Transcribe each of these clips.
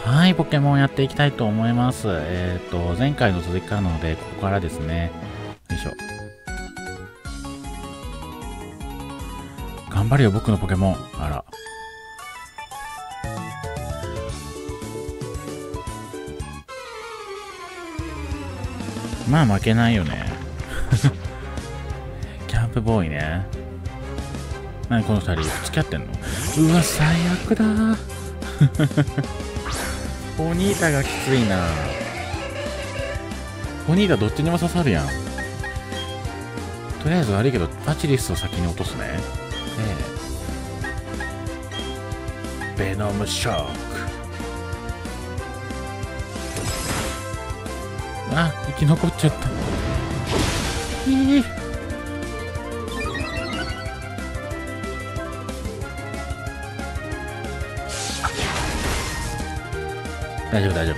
はい、ポケモンやっていきたいと思います。前回の続きからなので、ここからですね。よいしょ。頑張れよ、僕のポケモン。あら。まあ負けないよね。キャンプボーイね。何この二人、付き合ってんの？うわ、最悪だー。ポニータがきついな。ポニータどっちにも刺さるやん。とりあえず悪いけどパチリスを先に落とすね。ベノムショック。あ、生き残っちゃった。大丈夫大丈夫。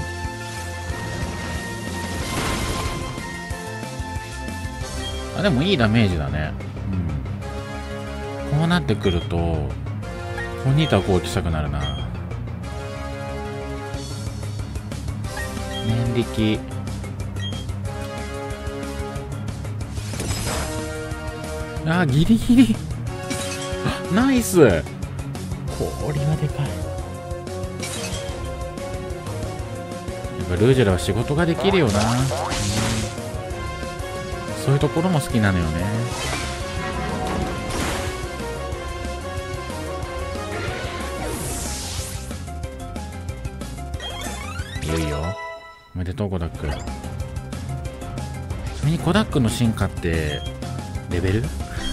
あ、でもいいダメージだね。こうなってくるとポニータを攻撃したくなるな。念力。あ、ギリギリ。あ、ナイス。氷はでかい。ルージュラは仕事ができるよな。そういうところも好きなのよね。いよいよ。おめでとうコダック。ちなみにコダックの進化ってレベル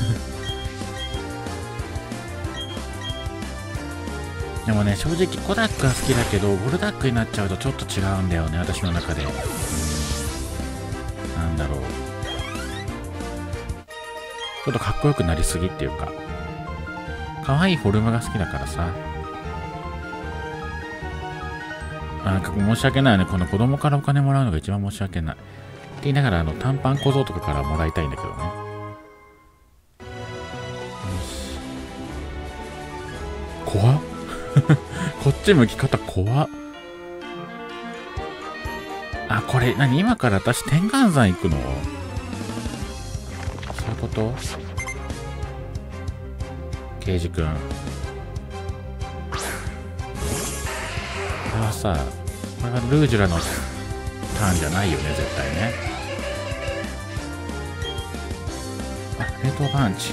でもね、正直コダックは好きだけどゴルダックになっちゃうとちょっと違うんだよね、私の中で。なんだろう、ちょっとかっこよくなりすぎっていうか、可愛いフォルムが好きだからさ。なんか申し訳ないよね、この子供からお金もらうのが一番申し訳ないって言いながら、短パン小僧とかからもらいたいんだけどね。怖っ。こっち向き方怖っ。あ、これ何、今から私天眼山行くの？そういうこと？刑事くん、これはさ、これはルージュラのターンじゃないよね、絶対ね。あ、冷凍パンチ。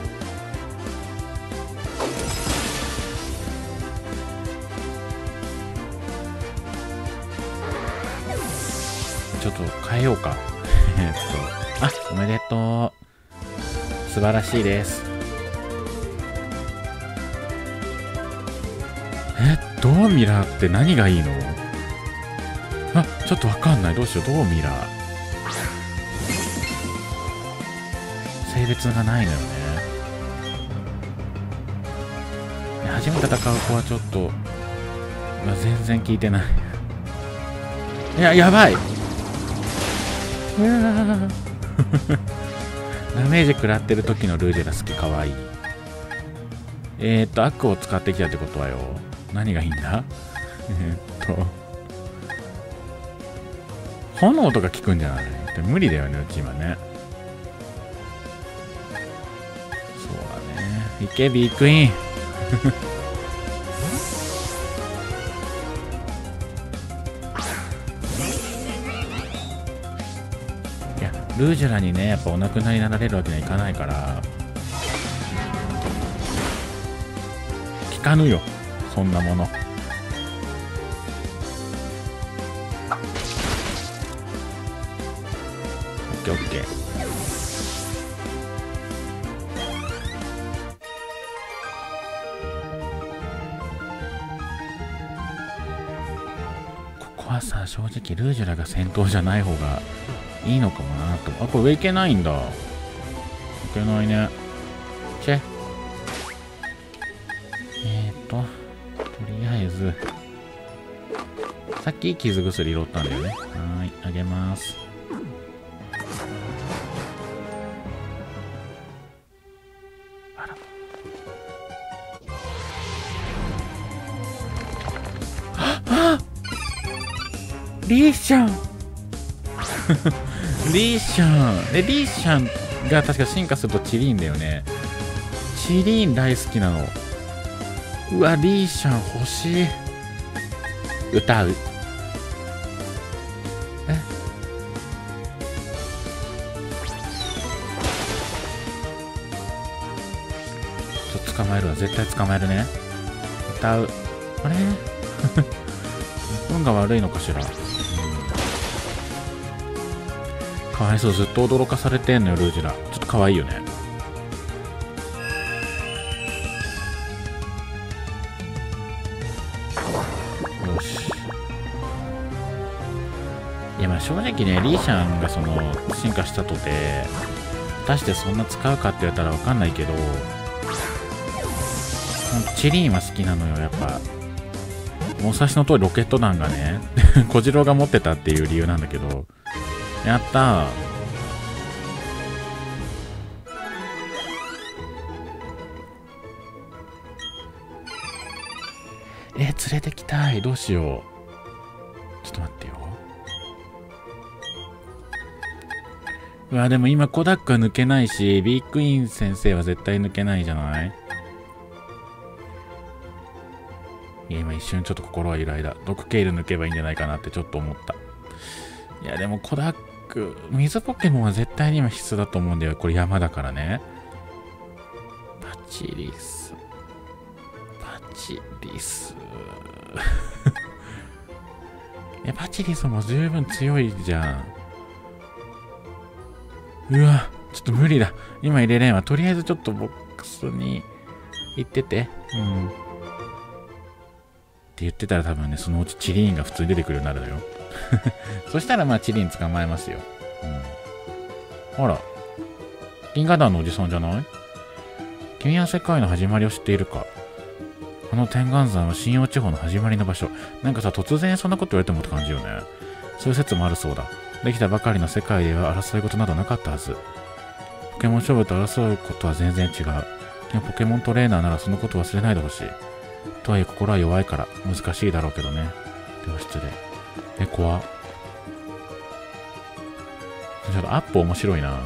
ちょっと変えようか。あ、おめでとう。素晴らしいです。ドーミラーって何がいいの？あ、ちょっとわかんない。どうしよう。ドーミラー。性別がないのよね。初めて戦う子はちょっと、全然効いてない。いや、やばい。ダメージ食らってる時のルージュラ好き。かわいい。アクを使ってきたってことはよ、何がいいんだ？炎とか効くんじゃない？って無理だよね、うち今ね。そうだね。いけビークイーン。ルージュラにね、やっぱお亡くなりになられるわけにはいかないから、効かぬよ、そんなもの。オッケーオッケー。ここはさ、正直ルージュラが先頭じゃない方がいいのかもなと。あ、これ上行けないんだ。いけないね。チェ。とりあえず、さっき傷薬拾ったんだよね。はい、あげます。あら。あリーシャンリーシャンで、リーシャンが確か進化するとチリーンだよね。チリーン大好きなの。うわ、リーシャン欲しい。歌う。捕まえるわ、絶対捕まえるね。歌う。あれ運が悪いのかしら。かわいそう、ずっと驚かされてんのよ、ルージュラ。ちょっとかわいいよね。よし。いや、まあ正直ね、リーシャンがその進化したとて果たしてそんな使うかって言ったらわかんないけど、チリーンは好きなのよ。やっぱお察しの通りロケット弾がね小次郎が持ってたっていう理由なんだけど、やったー。連れてきたい。どうしよう。ちょっと待ってよ。うわ、でも今コダックは抜けないし、ビークイーン先生は絶対抜けないじゃない。いや、今一瞬ちょっと心は揺らいだ。毒ケイル抜けばいいんじゃないかなってちょっと思った。いや、でもコダック、水ポケモンは絶対に今必須だと思うんだよ。これ山だからね。パチリス。パチリス。いや、パチリスも十分強いじゃん。うわ、ちょっと無理だ。今入れれんわ。とりあえずちょっとボックスに行ってて。うん。って言ってたら多分ね、そのうちチリーンが普通に出てくるようになるのよ。そしたらまあチリーン捕まえますよ。うん。あら。銀河団のおじさんじゃない？君は世界の始まりを知っているか？この天眼山は信用地方の始まりの場所。なんかさ、突然そんなこと言われてもって感じよね。そういう説もあるそうだ。できたばかりの世界では争い事などなかったはず。ポケモン勝負と争うことは全然違う。でもポケモントレーナーならそのことを忘れないでほしい。とはいえ心は弱いから難しいだろうけどね。では失礼。怖っ。ちょっとアップ面白いな。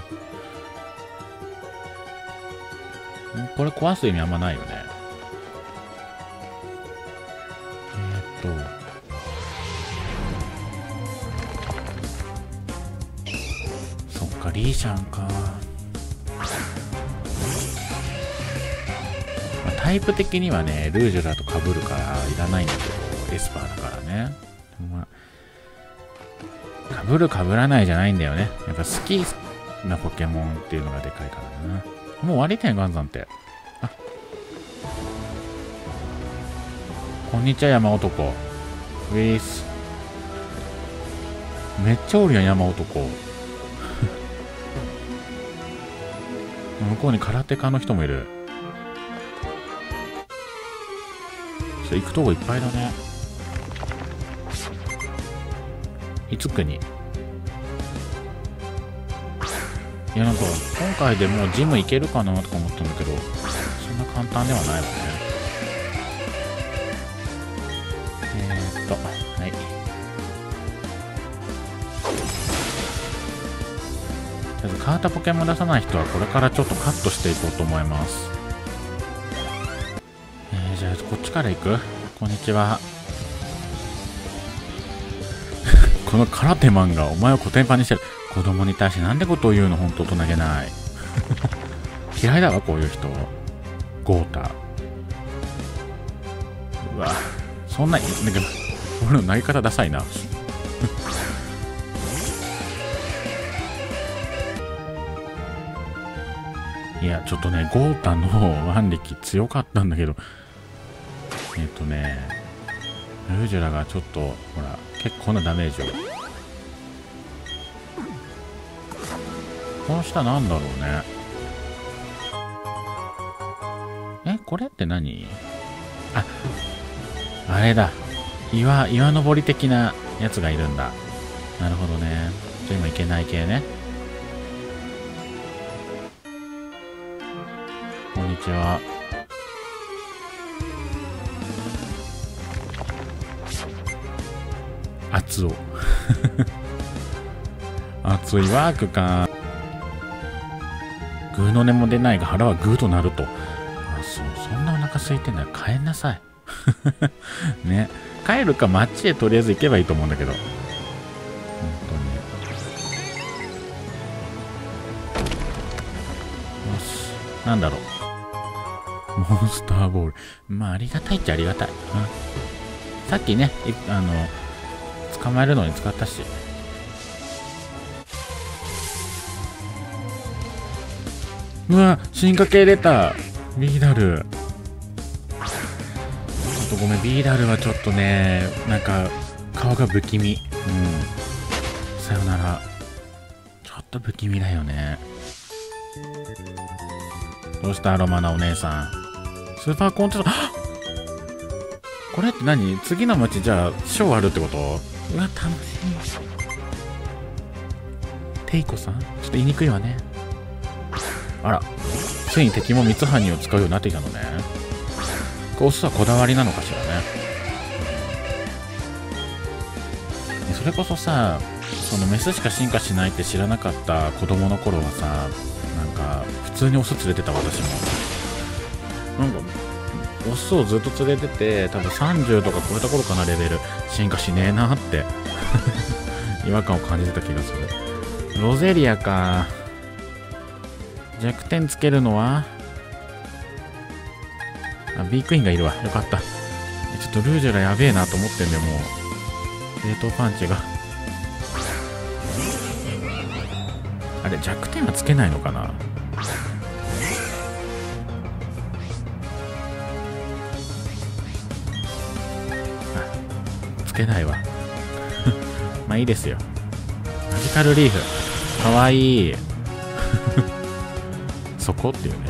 これ壊す意味あんまないよね。そっか、リーシャンか。まあ、タイプ的にはね、ルージュラと被るからいらないんだけど、エスパーだからね。まあ、被る被らないじゃないんだよね。やっぱ好きなポケモンっていうのがでかいからな。もう終わり天眼山って。あ、こんにちは山男。ウィース。めっちゃおるやん山男。向こうに空手家の人もいる。行くとこいっぱいだね。いつくに。いや、なんか今回でもうジム行けるかなとか思ったんだけど、そんな簡単ではないわね。はい。とりあえず変わったポケモン出さない人はこれからちょっとカットしていこうと思います。じゃあこっちから行く？こんにちは。この空手マンがお前をコテンパンにしてる。子供に対してなんでことを言うの？ほんと大人げない。嫌いだわこういう人。ゴータ。うわ、そんな、なんか俺の投げ方ダサいな。いや、ちょっとね、ゴータの腕力強かったんだけど、ルージュラがちょっと、ほら、結構なダメージを。この下なんだろうね。これって何？あれだ。岩登り的なやつがいるんだ。なるほどね。じゃあ今いけない系ね。こんにちは。 熱男熱いワークか。グーの音も出ないが腹はグーとなると。あ、そんなお腹空いてんだよ。帰んなさいね、帰るか街へとりあえず行けばいいと思うんだけど、本当に。よし、なんだろう、モンスターボール。まあありがたいっちゃありがたい。さっきね、捕まえるのに使ったし。うわ、進化系出た。ビーダル。ごめん、ビーダルはちょっとね、なんか顔が不気味。さよなら。ちょっと不気味だよね。どうしたアロマなお姉さん。スーパーコンテスト。これって何？次の街じゃあショーあるってこと？うわ、楽しみ。テイコさん、ちょっと言いにくいわね。あら、ついに敵も三葉にを使うようになってきたのね。オスはこだわりなのかしらね。それこそさ、そのメスしか進化しないって知らなかった子供の頃はさ、なんか普通にオス連れてた。私もなんかオスをずっと連れてて、多分30とか超えた頃かな、レベル。進化しねえなって違和感を感じてた気がする。ロゼリアか。弱点つけるのはビークイーンがいるわ。よかった。ちょっとルージュラやべえなと思ってんだよ、もう。冷凍パンチが。あれ、弱点はつけないのかな。つけないわ。まあいいですよ。マジカルリーフ。かわいい。そこっていうね。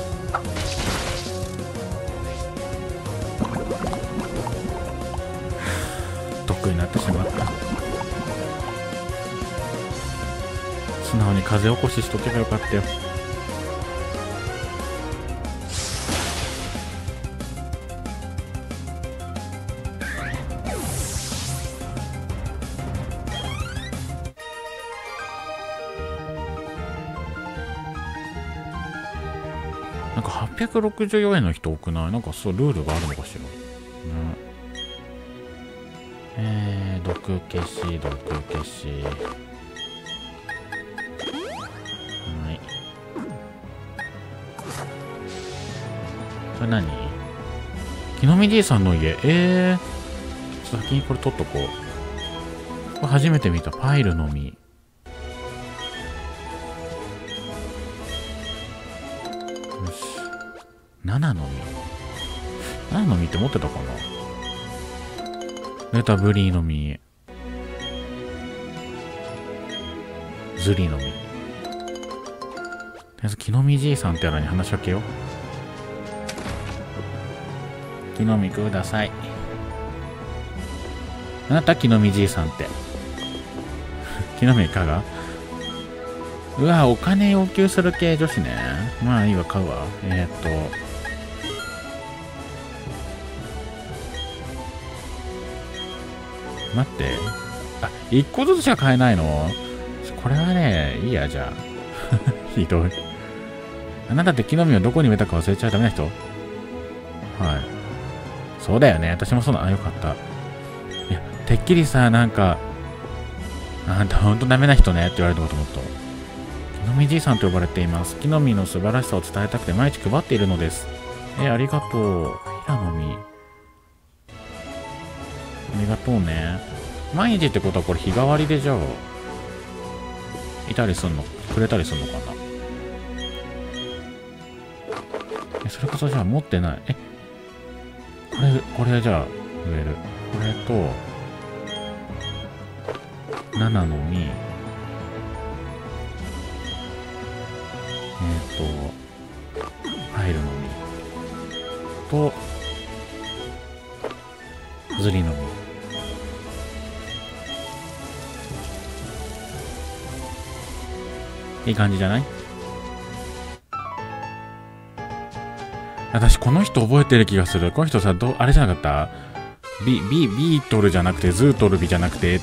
得になってしまった。素直に風起こししとけばよかったよ。なんか864円の人多くない？なんかそうルールがあるのかしら。毒消し、毒消し。はい。これ何？木の実じいさんの家。ちょっと先にこれ取っとこう。これ初めて見た。パイルの実。よし。7の実。7の実って持ってたかな？レタブリーの実。ズリの実。とりあえず木の実じいさんってやらに話しかけよう。木の実ください。あなた木の実じいさんって木の実いかが？うわ、お金要求する系女子ね。まあいいわ、買うわ。待って。あ、1個ずつしか買えないの？これはね、いいや、じゃあ。ひどい。あなたって木の実をどこに植えたか忘れちゃダメな人？はい。そうだよね。私もそうな。あ、よかった。いや、てっきりさ、なんか、あんたほんとダメな人ねって言われるのかと思った。木の実じいさんと呼ばれています。木の実の素晴らしさを伝えたくて毎日配っているのです。ありがとう。平の実。ありがとうね。毎日ってことはこれ日替わりでじゃあ、いたりすんの、くれたりすんのかな。それこそじゃあ持ってない。これじゃあ植える。これと、7の実。パイルの実。と、ズリの実。いい感じじゃない？私この人覚えてる気がする。この人さ、あれじゃなかった？ ビートルじゃなくて、ズートルビじゃなくて、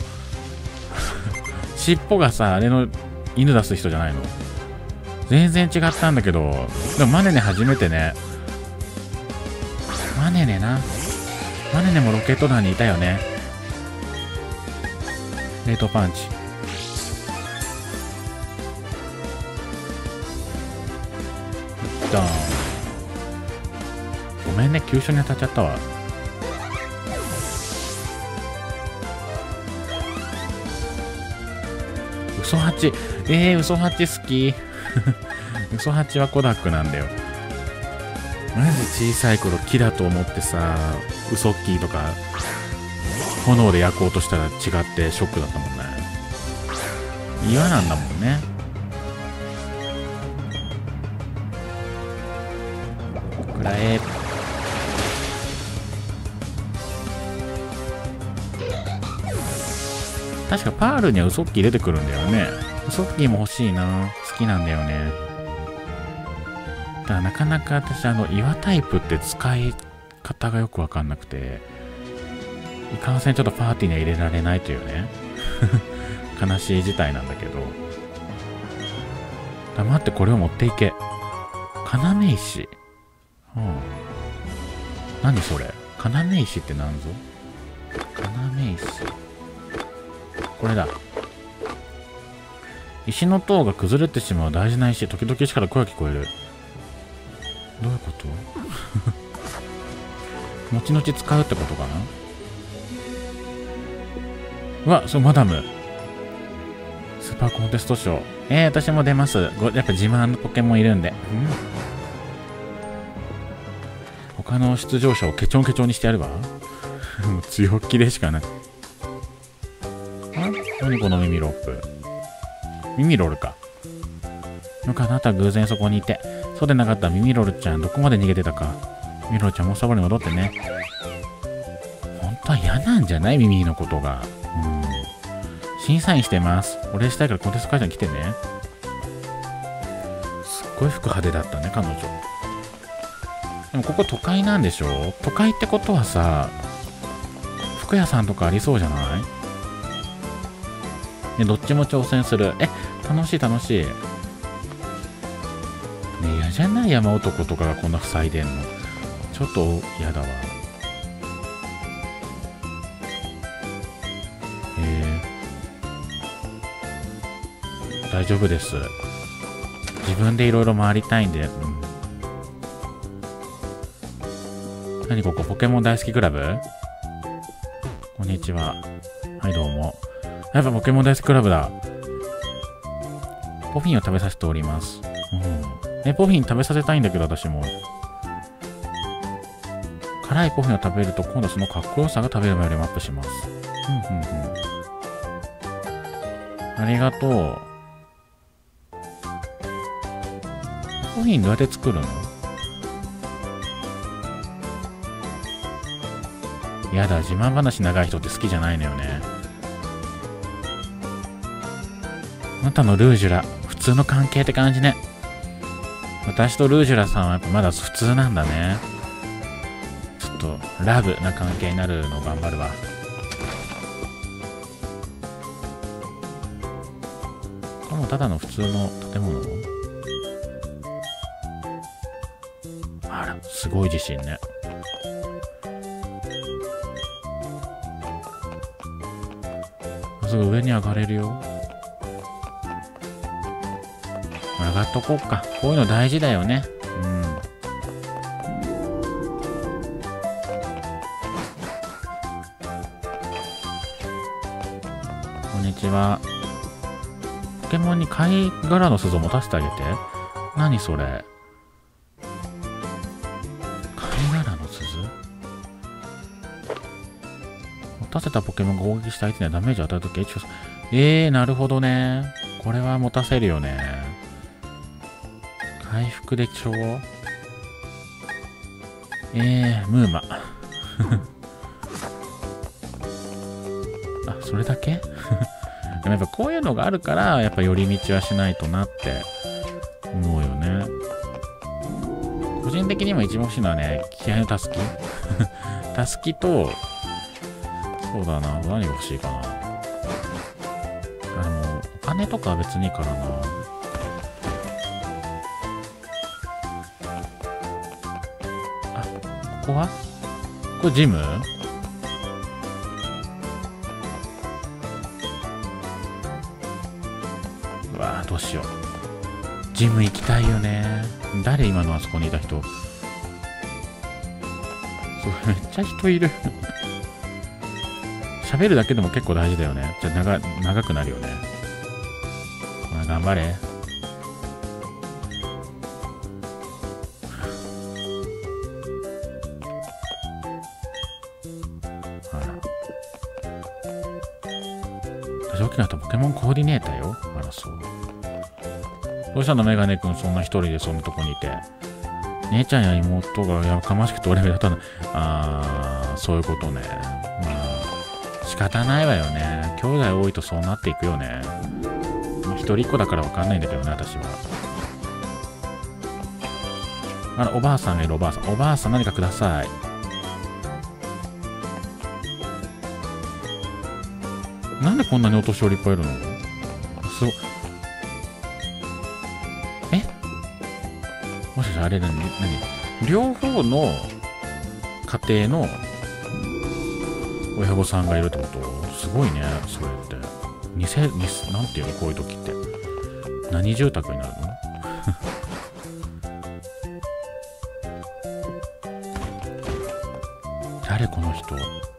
尻尾がさ、あれの犬出す人じゃないの？全然違ったんだけど、でもマネネ初めてね。マネネな。マネネもロケット団にいたよね。冷凍パンチ。ドーン。ごめんね、急所に当たっちゃったわ。嘘八。嘘八好き。嘘八はコダックなんだよ。マジ小さい頃木だと思ってさ、ウソッキーとか炎で焼こうとしたら違ってショックだったもんね。岩なんだもんね。くらえ。確かパールにはウソッキー出てくるんだよね。ウソッキーも欲しいな。好きなんだよね。だからなかなか私岩タイプって使い方がよくわかんなくて、いかんせんちょっとパーティーには入れられないというね悲しい事態なんだけど。黙ってこれを持っていけ。要石。何それ。要石って何ぞ。要石。これだ。石の塔が崩れてしまう大事な石。時々石から声が聞こえる。どういうこと後々使うってことかな。うわ、そう、マダム。スーパーコンテストショー。私も出ます。やっぱ自慢のポケモンいるんで。他の出場者をケチョンケチョンにしてやるわ。もう強気でしかない。何この耳ロープ。耳ロールか。よかった、あなたは偶然そこにいて。そうでなかったらミミロルちゃんどこまで逃げてたか。ミミロルちゃんもうサボに戻ってね。本当は嫌なんじゃない？ミミのことが。審査員してます。お礼したいからコンテスト会場に来てね。すっごい服派手だったね、彼女。でもここ都会なんでしょ？都会ってことはさ、服屋さんとかありそうじゃない？ね、どっちも挑戦する。楽しい楽しい。ね、嫌じゃない？山男とかがこんな塞いでんの。ちょっと嫌だわ。大丈夫です。自分でいろいろ回りたいんで。何ここ、ポケモン大好きクラブ？こんにちは。はい、どうも。やっぱポケモン大好きクラブだ。ポフィンを食べさせております。ポフィン食べさせたいんだけど、私も。辛いポフィンを食べると、今度そのかっこよさが食べる前よりもアップします。ありがとう。ポフィンどうやって作るの？やだ、自慢話長い人って好きじゃないのよね。あなたのルージュラ、普通の関係って感じね。私とルージュラさんはやっぱまだ普通なんだね。ちょっとラブな関係になるのを頑張るわ。これもただの普通の建物？あら、すごい自信ね。すぐ上に上がれるよ。上がっとこうか。こういうの大事だよね。こんにちは。ポケモンに貝殻の鈴を持たせてあげて。何それ。貝殻の鈴？持たせたポケモンが攻撃した相手にはダメージを与えるとき、なるほどね。これは持たせるよね。回復でしょ？ムーマ。あ、それだけ？でもやっぱこういうのがあるから、やっぱ寄り道はしないとなって思うよね。個人的にも一番欲しいのはね、気合のたすき。 たすきと、そうだな、何が欲しいかな。お金とかは別にいいからな。あ、ここはこれジム？うわぁ、どうしよう。ジム行きたいよね。誰今のあそこにいた人。めっちゃ人いる。喋るだけでも結構大事だよね。じゃあ長くなるよね。まあ、頑張れ。私大きなったポケモンコーディネーターよ。あら、そう。どうしたのメガネくん、そんな一人でそんなとこにいて。姉ちゃんや妹がやかましくて俺がやったの。そういうことね。まあ、仕方ないわよね。兄弟多いとそうなっていくよね。一人っ子だからわかんないんだけどね、私は。あら、おばあさんがいる、おばあさん。おばあさん何かください。なんでこんなにお年寄りいっぱいいるの？すごい。もしかしてあれ何両方の家庭の親御さんがいるってこと？すごいね、それって。なんていうのこういう時って。何住宅になるの？誰この人。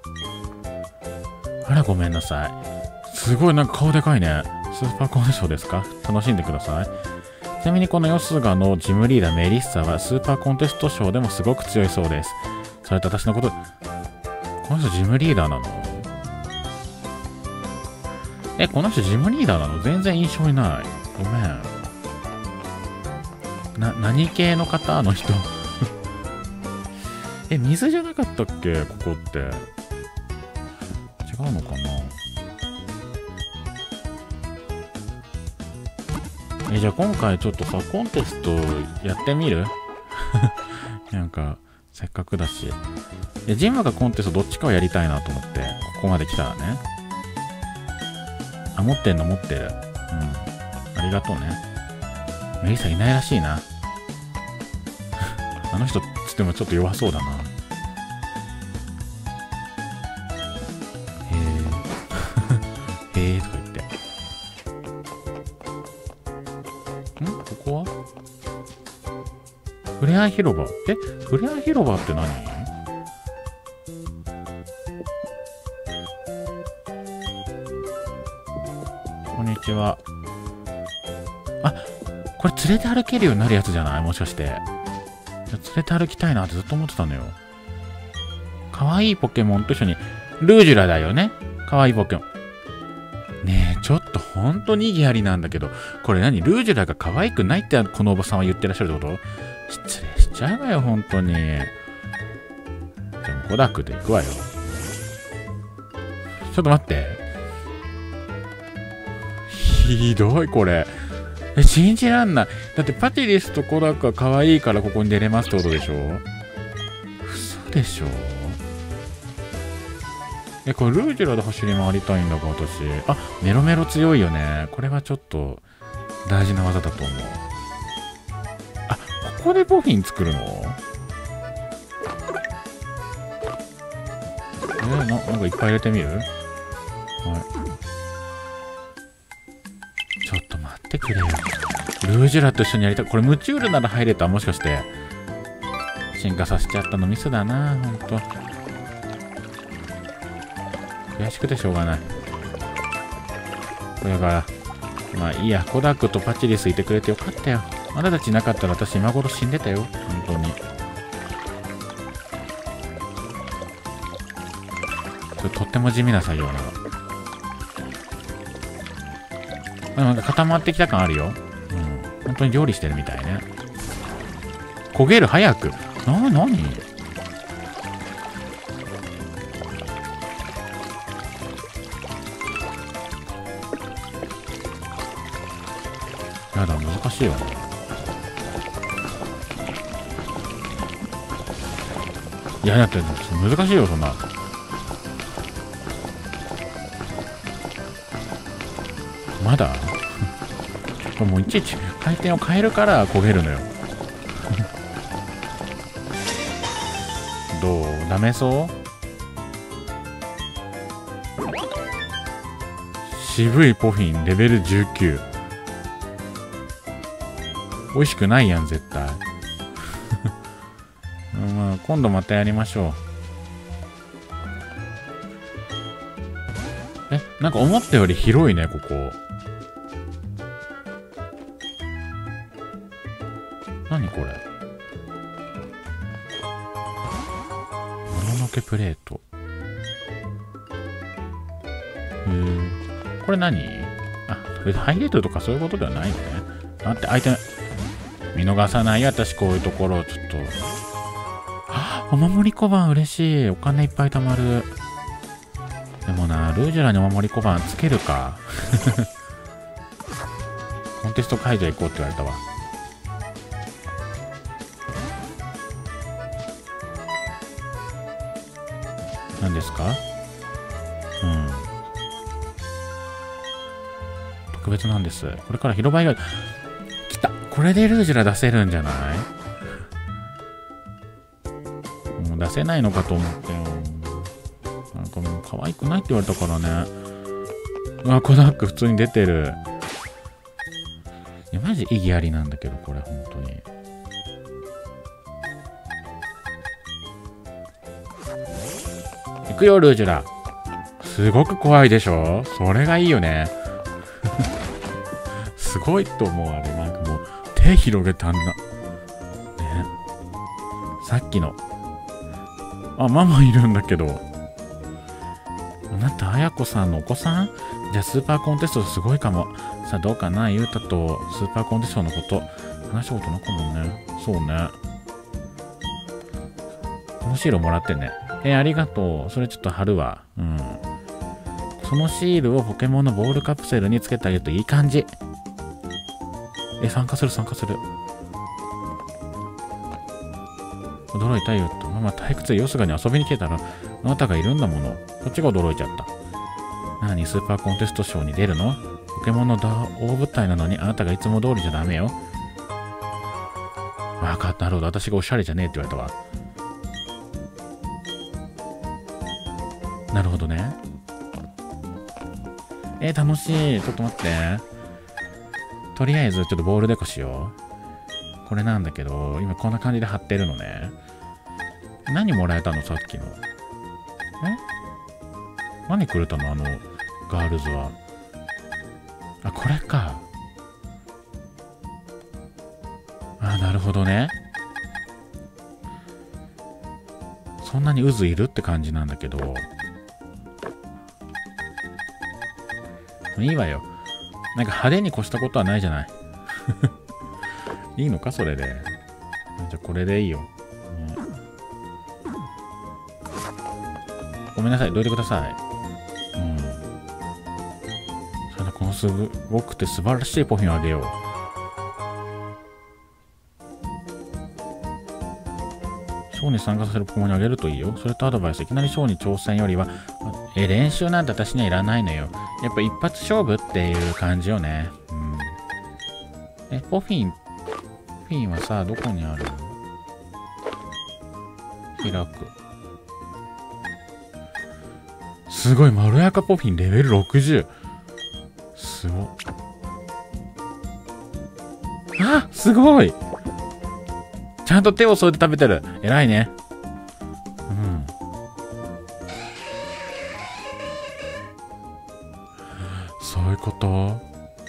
あら、ごめんなさい。すごいなんか顔でかいね。スーパーコンテストですか？楽しんでください。ちなみにこのヨスガのジムリーダーメリッサはスーパーコンテストショーでもすごく強いそうです。それと私のこと、この人ジムリーダーなの？この人ジムリーダーなの？全然印象にない。ごめん。何系の方？あの人。水じゃなかったっけここって。違うのかな？じゃあ今回ちょっとさ、コンテストやってみる？なんか、せっかくだし。ジムかコンテストどっちかをやりたいなと思って、ここまで来たらね。あ、持ってる。うん。ありがとうね。メリッサいないらしいな。あの人つってもちょっと弱そうだな。へえとか言って。ここはふれあい広場。ふれあい広場って何？こんにちは。あ、これ連れて歩けるようになるやつじゃない？もしかして。連れて歩きたいなってずっと思ってたのよ。かわいいポケモンと一緒に。ルージュラだよね。かわいいポケモン。ねえ、ちょっとほんとに意義ありなんだけど、これ何？ルージュラが可愛くないってこのおばさんは言ってらっしゃるってこと？失礼しちゃうわよ、ほんとに。でも、コダックで行くわよ。ちょっと待って。ひどい、これ。信じらんない。だってパティリスとコダックは可愛いからここに出れますってことでしょ？嘘でしょ？これルージュラで走り回りたいんだから私。あ、メロメロ強いよね。これはちょっと大事な技だと思う。あ、ここでボフィン作るの？なんかいっぱい入れてみる？はい。ちょっと待ってくれよ。ルージュラと一緒にやりたい。これムチュールなら入れた？もしかして。進化させちゃったのミスだな、ほんと。悔しくてしょうがない。これが、まあいいや、コダックとパチリスいてくれてよかったよ。あなたたちいなかったら私今頃死んでたよ。本当に。これとっても地味な作業なの。なんか固まってきた感あるよ。うん。本当に料理してるみたいね。焦げる、早く。何？やだ、難しいよね。 いや、だって難しいよ、そんな。まだこれもういちいち回転を変えるから焦げるのよ。どう？ダメそう？渋いポフィンレベル19。美味しくないやん絶対。まあ今度またやりましょう。なんか思ったより広いね、ここ。何これ？もののけプレート。これ何？あ、ハイレートとかそういうことではないんだね。待って、相手見逃さないよ、私こういうところ。ちょっと。お守り小判嬉しい。お金いっぱい貯まる。でもな、ルージュラにお守り小判つけるか。コンテスト会場行こうって言われたわ。何ですか？特別なんです。これから広場以外。来た。これでルージュラ出せるんじゃない？もう出せないのかと思ってよ。なんかもう可愛くないって言われたからね。うわ、コダック普通に出てる。いや、マジ意義ありなんだけど、これ、本当に。行くよ、ルージュラ。すごく怖いでしょ？それがいいよね。すごいと思う、あれ。なんかもう、手広げたんだ。ね。さっきの。あ、ママいるんだけど。あなた、あやこさんのお子さん？じゃあ、スーパーコンテストすごいかも。さあ、どうかな？ゆうたとスーパーコンテストのこと、話したことなかもんね。そうね。このシールもらってね。ありがとう。それちょっと貼るわ。うん。そのシールをポケモンのボールカプセルにつけてあげるといい感じ。参加する。驚いたよと。ママ退屈でよすがに遊びに来たら、あなたがいるんだもの。こっちが驚いちゃった。何、スーパーコンテストショーに出るの？ポケモンの大舞台なのにあなたがいつも通りじゃダメよ。わかった。なるほど。私がおしゃれじゃねえって言われたわ。なるほどね。楽しい。ちょっと待って。とりあえず、ちょっとボールデコしよう。これなんだけど、今こんな感じで貼ってるのね。何もらえたのさっきの。何くれたのガールズは。あ、これか。あ、なるほどね。そんなに渦いるって感じなんだけど。いいわよ。なんか派手に越したことはないじゃない。いいのかそれで。じゃあこれでいいよ。ごめんなさい。どいてください。それでこのすごくて素晴らしいポフィンをあげよう。ショーに参加させるポケモンにあげるといいよ。それとアドバイス。いきなりショーに挑戦よりは、練習なんて私にはいらないのよ。やっぱ一発勝負っていう感じよね。ポフィンはさ、どこにあるの？開く。すごい、まろやかポフィンレベル60。すごい。あ、すごい。ちゃんと手を添えて食べてる。偉いね。そういうこと？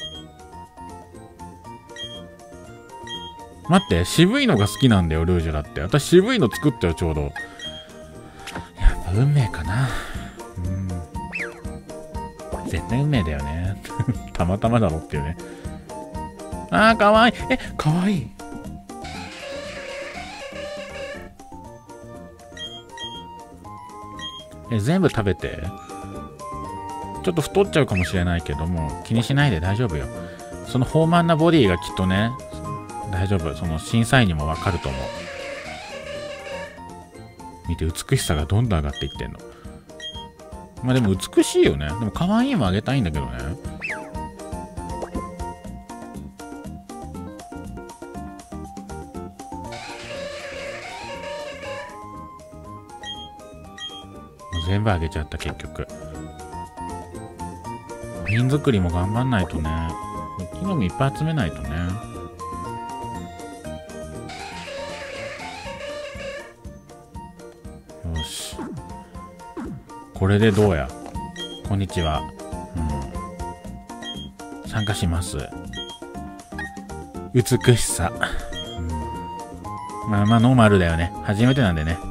待って、渋いのが好きなんだよ、ルージュラって。私渋いの作ったよ、ちょうど。やっぱ運命かな。絶対運命だよね。たまたまだろっていうね。あー、かわいい。かわいい。全部食べて。ちょっと太っちゃうかもしれないけども、気にしないで大丈夫よ。その豊満なボディがきっとね、大丈夫。その審査員にもわかると思う。見て美しさがどんどん上がっていってんの。まあでも美しいよね。でも可愛いもあげたいんだけどね。全部あげちゃった結局。瓶作りも頑張んないとね。木の実いっぱい集めないとね。よし。これでどうや。こんにちは。参加します。美しさ。まあまあノーマルだよね。初めてなんでね。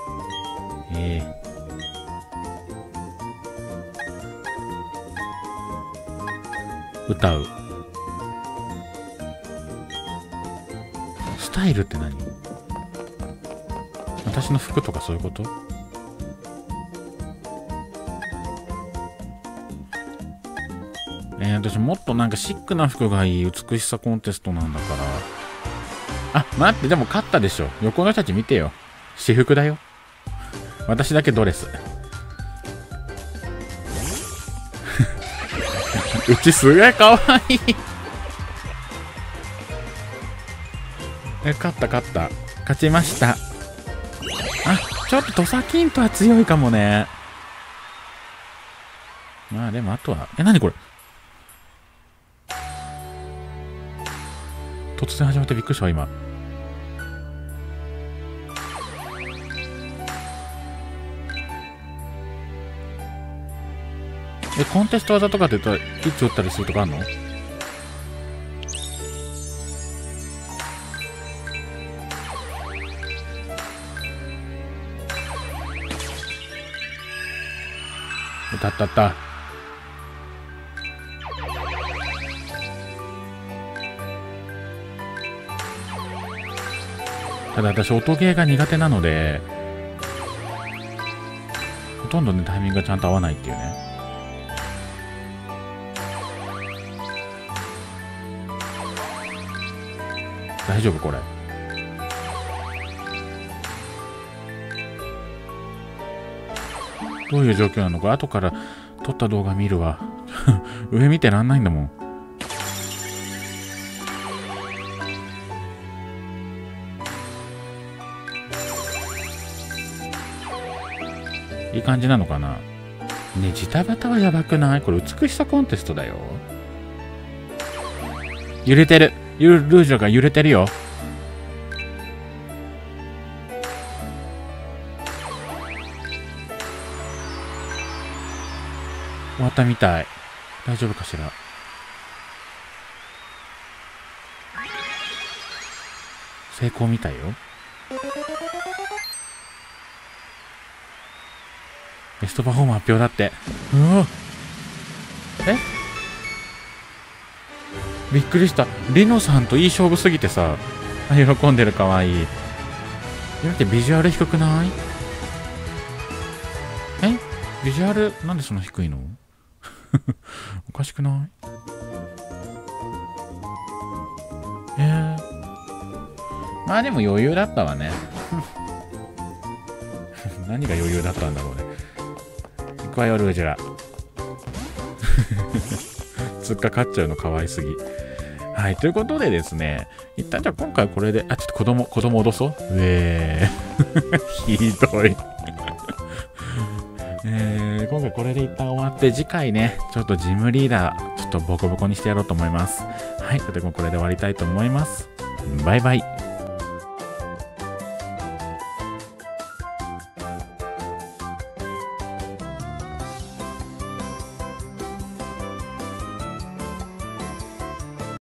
歌う。スタイルって何？私の服とかそういうこと？私もっとなんかシックな服がいい美しさコンテストなんだから。あ、待って、でも勝ったでしょ。横の人たち見てよ。私服だよ。私だけドレス。うちすげえかわいい。勝った勝った。勝ちました。あ、ちょっと土佐キントは強いかもね。まあでもあとは、何これ。突然始まってびっくりしたわ今。コンテスト技とかって言ったらキッチ打ったりするとかあんの？歌ったった。ただ私音ゲーが苦手なのでほとんどねタイミングがちゃんと合わないっていうね。大丈夫これ。どういう状況なのか後から撮った動画見るわ。上見てらんないんだもん。いい感じなのかな。ね、ジタバタはやばくない？これ美しさコンテストだよ。揺れてる。ルージュが揺れてるよ。終わったみたい。大丈夫かしら。成功みたいよ。ベストパフォーマー発表だって。うわ。びっくりした。リノさんといい勝負すぎてさ。喜んでるかわいい。だってビジュアル低くない？ビジュアルなんでそんな低いの？おかしくない？まあでも余裕だったわね。何が余裕だったんだろうね。行くわよルージュラ。つっかかっちゃうのかわいすぎ。はい、ということでですね、一旦じゃあ今回これで、ちょっと子供脅そう。ひどい。今回これで一旦終わって、次回ね、ちょっとジムリーダー、ちょっとボコボコにしてやろうと思います。はい、ということでこれで終わりたいと思います。バイバイ。